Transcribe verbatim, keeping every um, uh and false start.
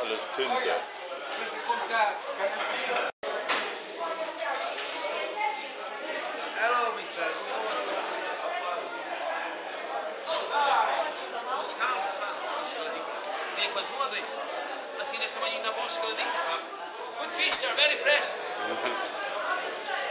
alles Tinte. Hello, mister. Os carros, faz vem com uma, dois. Assim, nesse tamanho da bolsa que eu digo. Good fish, they're very fresh.